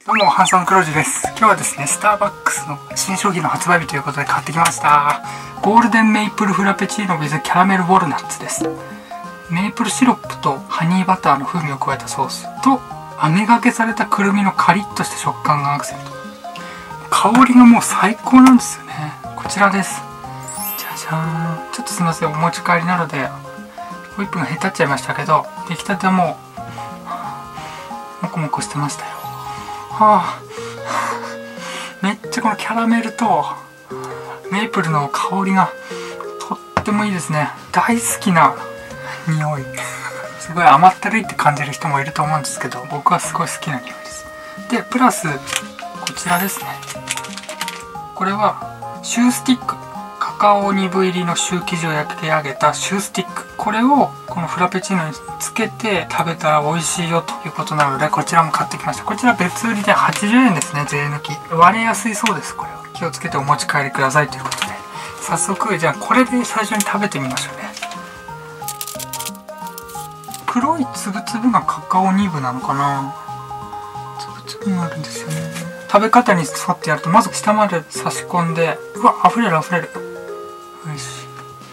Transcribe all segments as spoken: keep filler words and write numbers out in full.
どうも、ハンサムクロージです。今日はですね、スターバックスの新商品の発売日ということで買ってきました。ゴールデンメイプルフラペチーノ with キャラメルウォルナッツです。メープルシロップとハニーバターの風味を加えたソースと、飴がけされたくるみのカリッとした食感がアクセント。香りがもう最高なんですよね。こちらです。じゃじゃーん。ちょっとすいません、お持ち帰りなので、ホイップがへたっちゃいましたけど、出来たてはもう、もこもこしてましたよ。はあ、めっちゃこのキャラメルとメープルの香りがとってもいいですね。大好きな匂い。すごい甘ったるいって感じる人もいると思うんですけど、僕はすごい好きな匂いです。でプラスこちらですね。これはシュースティック、カカオニブ入りのシュー生地を焼き上げたシュースティック、これをこのフラペチーノにつけて食べたら美味しいよということなので、こちらも買ってきました。こちら別売りではちじゅうえんですね、税抜き。割れやすいそうです。これは気をつけてお持ち帰りくださいということで、早速じゃあこれで最初に食べてみましょうね。黒いつぶつぶがカカオニブなのかな。つぶつぶがあるんですよね。食べ方に沿ってやると、まず下まで差し込んで、うわ、溢れる溢れる。よし。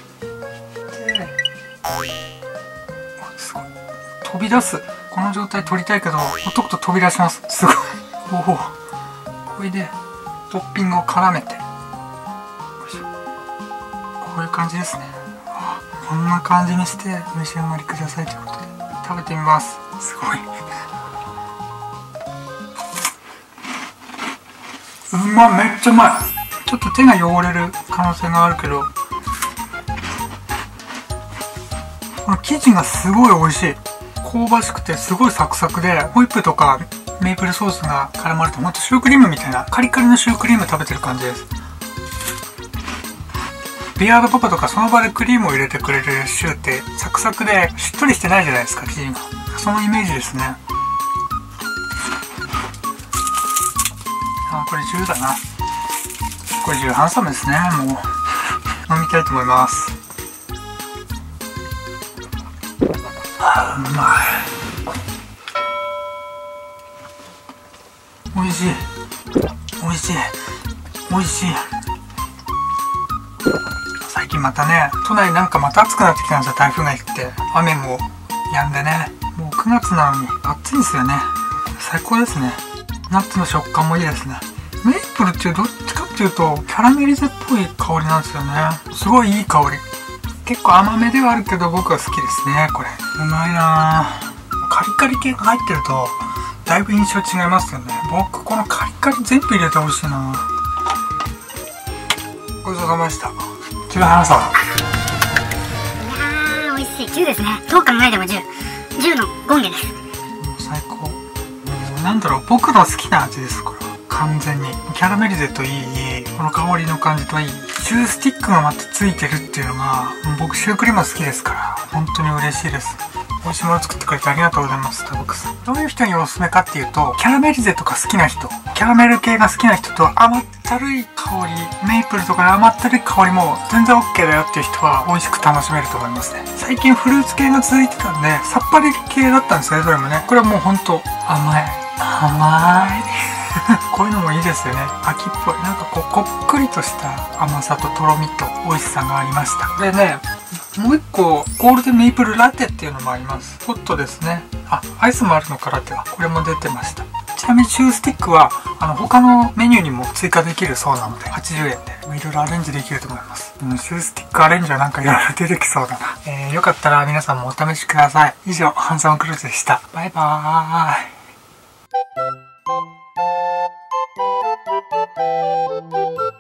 すごい。飛び出す。この状態取りたいけど、ほっとくと飛び出します。すごい。おお。これで、トッピングを絡めて。よいしょ。こういう感じですね。こんな感じにして召し上がりくださいということで、食べてみます。すごい。うまっ、めっちゃうまい。ちょっと手が汚れる可能性があるけど、この生地がすごい美味しい。香ばしくてすごいサクサクで、ホイップとかメープルソースが絡まれて、ほんとシュークリームみたいな、カリカリのシュークリーム食べてる感じです。ビアードパパとかその場でクリームを入れてくれるシューってサクサクでしっとりしてないじゃないですか、生地が。そのイメージですね。あ、これじゅうだな。これじゅうハンサムですね。もう飲みたいと思います。あ、うまい。おいしい。おいしい。おいしい。最近またね、都内なんかまた暑くなってきたんですよ。台風が来て、雨も止んでね。もうくがつなのに暑いですよね。最高ですね。ナッツの食感もいいですね。メープルっていうどっちかっていうとキャラメリゼっぽい香りなんですよね。すごいいい香り。結構甘めではあるけど僕は好きですね。これうまいなぁ。カリカリ系が入ってるとだいぶ印象違いますよね。僕このカリカリ全部入れてほしいな。ごちそうさまでした。じゅうはなさん。いやー美味しい。じゅうですね。どう考えてもじゅう。じゅうの権限です。 もう最高。もうなんだろう、僕の好きな味です。これは完全にキャラメリゼといい、この香りの感じといい、シュースティックがまたついてるっていうのが、僕シュークリーム好きですから本当に嬉しいです。美味しいもの作ってくれてありがとうございます。スターバックス。どういう人におすすめかっていうと、キャラメリゼとか好きな人、キャラメル系が好きな人と、甘ったるい香り、メープルとかで甘ったるい香りも全然 OK だよっていう人は美味しく楽しめると思いますね。最近フルーツ系が続いてたんで、さっぱり系だったんですね、それもね。これはもうほんと甘い。甘い。こういうのもいいですよね。秋っぽい。なんかこう、こっくりとした甘さととろみと美味しさがありました。これね、もう一個、ゴールデンメイプルラテっていうのもあります。ホットですね。あ、アイスもあるのかラテは。これも出てました。ちなみにシュースティックは、あの、他のメニューにも追加できるそうなので、はちじゅうえんで、いろいろアレンジできると思います。うん、シュースティックアレンジはなんかいろいろ出てきそうだな。えー、よかったら皆さんもお試しください。以上、ハンサムクルーズでした。バイバーイ。